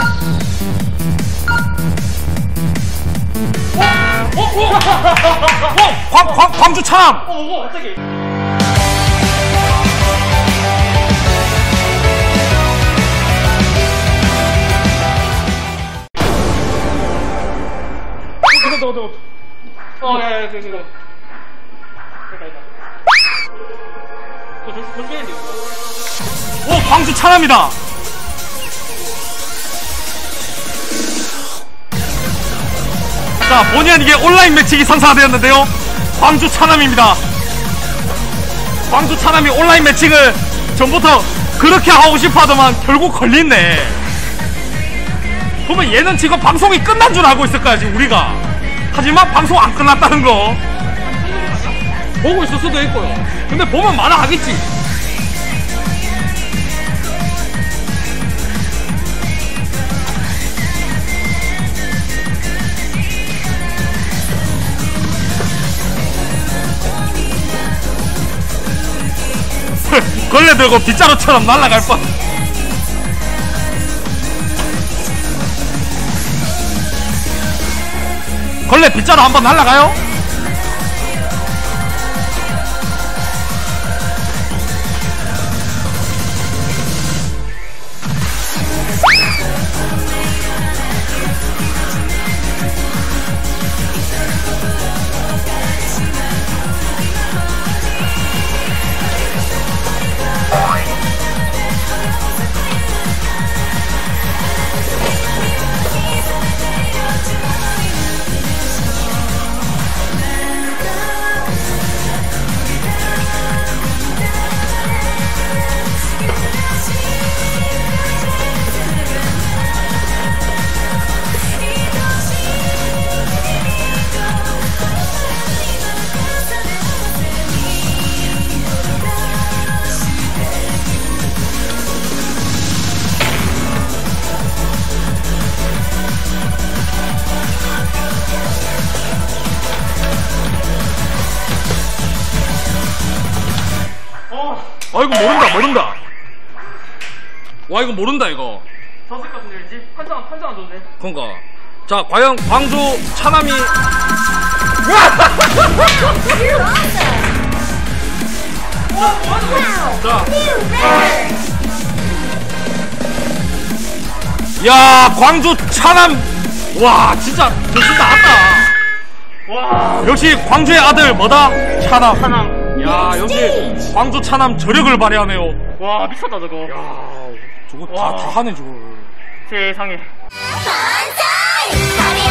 광주 차남! 갑자기. 야, 그거. 오, 광주 차남이다! 자, 본의 아니게 온라인 매칭이 성사되었는데요. 광주 차남입니다. 광주 차남이 온라인 매칭을 전부터 그렇게 하고 싶어 하더만 결국 걸렸네. 그러면 얘는 지금 방송이 끝난 줄 알고 있을 거야, 지금 우리가. 하지만 방송 안 끝났다는 거 보고 있을 수도 있고요. 근데 보면 말아 하겠지. 걸레 들고 빗자루처럼 날아갈 뻔. 걸레 빗자루 한번 날아가요? 아, 이거 모른다. 와, 이거 모른다, 이거. 졌을 것 같은데, 왠지? 판정 안 줘도 돼. 그러니까. 자, 과연 광주 차남이. 자. 야, 광주 차남. 와, 진짜 정신 나갔다. 와. 역시 광주의 아들 뭐다? 차남. 차남. 야, 역시 광주 차남 저력을 발휘하네요. 와, 미쳤다, 저거. 야, 저거 와. 다 하네, 저거. 세상에. 반짝!